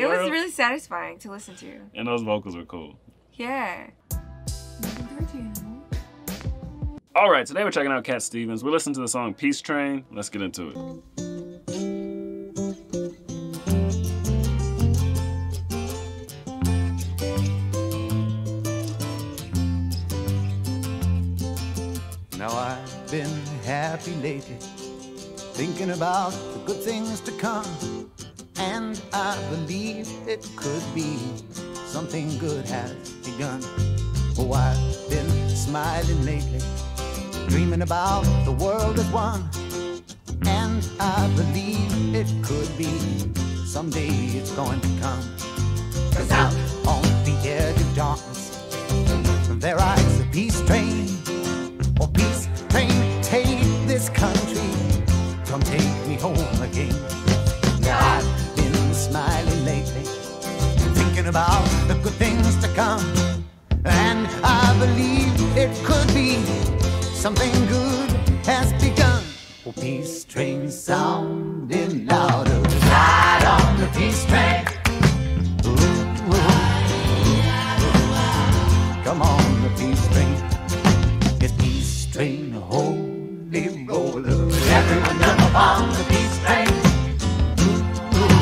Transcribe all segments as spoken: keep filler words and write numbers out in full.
It was really satisfying to listen to. And those vocals were cool. Yeah. All right, today we're checking out Cat Stevens. We're listening to the song Peace Train. Let's get into it. Now I've been happy lately, thinking about the good things to come, and I believe it could be something good has begun. Oh, I've been smiling lately, dreaming about the world as one, and I believe it could be someday it's going to come. 'Cause out on the edge of darkness there rides the peace train. Oh, peace train, take this country, come take me home again. Now I've been smiling lately, thinking about the good things to come, and I believe it could be something good has begun. Oh, peace train sounding louder, ride on the peace train. Ooh, ooh, ooh. Come on, the peace train. It's peace train, holy roller. Everyone jump on the peace train. Ooh, ooh,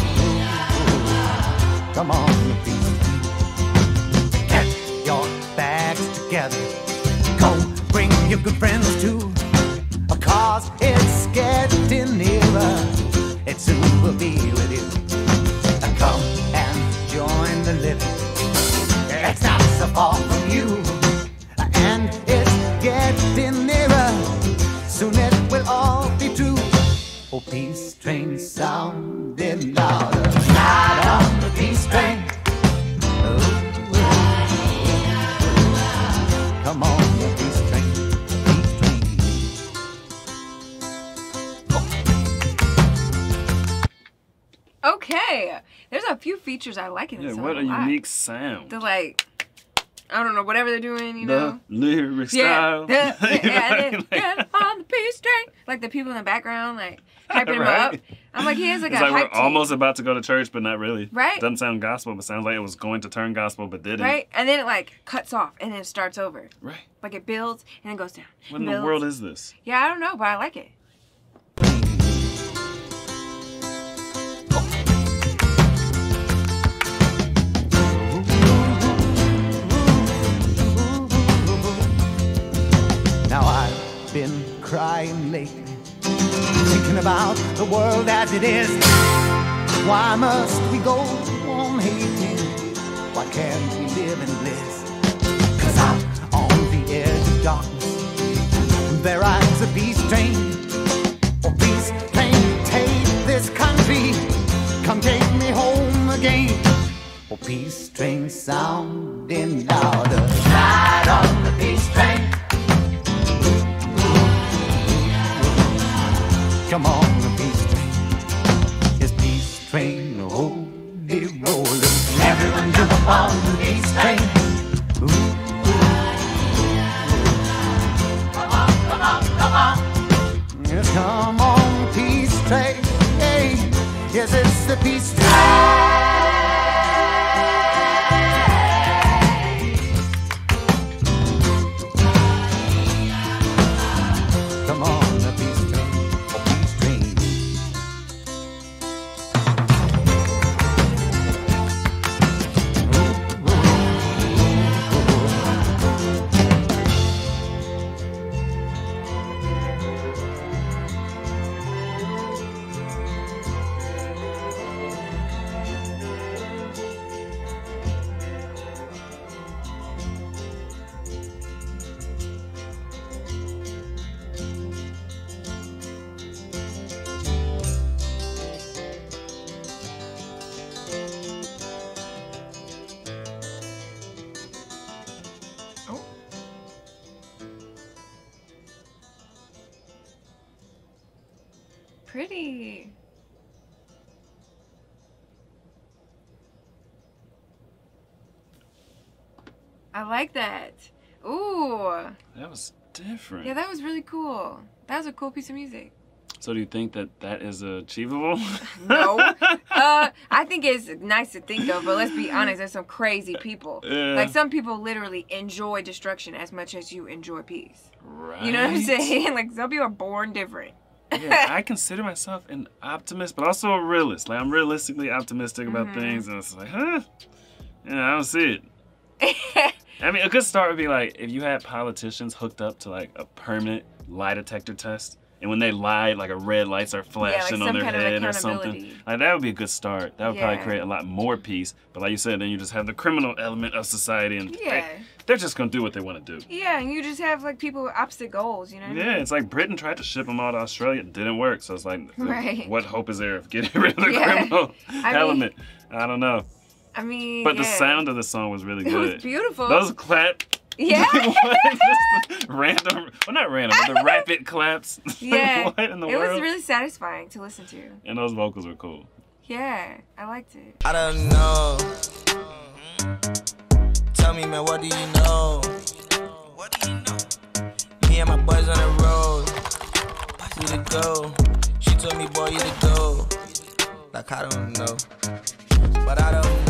ooh. Come on, the peace train. Get your bags together. Go bring your good friends too, 'cause it's getting nearer. It soon will be with you. Come and join the living. It's not so far from you, and it's getting nearer. Soon it will all be true. Oh, peace train sounding louder. Ride on the peace train. Ooh, come on, the peace train. Peace train. Oh. Okay. There's a few features I like in this Yeah, song. what a, a lot. unique sound. The like, I don't know, whatever they're doing, you the know. lyric Yeah, style. the, yeah, yeah, Like- get on the peace train. Like the people in the background, like hyping him Right? up. I'm like, he has like It's a like we're hype team. almost about to go to church, but not really. Right. Doesn't sound gospel, but sounds like it was going to turn gospel, but didn't. Right? And then it like cuts off and then it starts over. Right. Like it builds and then goes down. What in the Builds. world is this? Yeah, I don't know, but I like it. Now I've been crying lately, thinking about the world as it is. Why must we go on hating? Why can't we live in bliss? 'Cause out on the edge of darkness there rides a peace train. Oh, peace train, take this country, come take me home again. Oh, peace train sounding louder, ride on the peace train. Come on, the peace train. It's peace train, holy roller. Everyone jump up on the peace train. Ooh, ooh. Come on, come on, come on. Yes, come on, peace train. Hey, yes, it's the peace train. Come on, the peace train. Oh, peace train. Oh. Pretty. I like that. Ooh. That was different. Yeah, that was really cool. That was a cool piece of music. So do you think that that is achievable? No. uh, I think it's nice to think of, but let's be honest, there's some crazy people. Yeah. Like, some people literally enjoy destruction as much as you enjoy peace. Right. You know what I'm saying? Like, some people are born different. Yeah, I consider myself an optimist, but also a realist. Like, I'm realistically optimistic about Mm-hmm. things, and it's like, huh? Yeah, I don't see it. I mean, a good start would be like if you had politicians hooked up to like a permanent lie detector test, and when they lied, like a red light start flashing some on their kind of head or something. accountability. Like that would be a good start. That would probably Yeah. create a lot more peace. But like you said, then you just have the criminal element of society, and Yeah. like, they're just gonna do what they want to do. Yeah, and you just have, like, people with opposite goals, you know what I Yeah, mean? it's like Britain tried to ship them all to Australia. It didn't work. So it's like, Right. what hope is there of getting rid of the Yeah. criminal I mean- element? I don't know. I mean, But the yeah. sound of the song was really It good. was beautiful. Those clap. Yeah. What? Just the random, well, not random, but the rapid claps. Yeah. What in the it world? was really satisfying to listen to. And those vocals were cool. Yeah, I liked it. I don't know. Tell me, man, what do you know? What do you know? Me and my boys on the road. We to go. She told me, boy, you to go. Like, I don't know. But I don't know.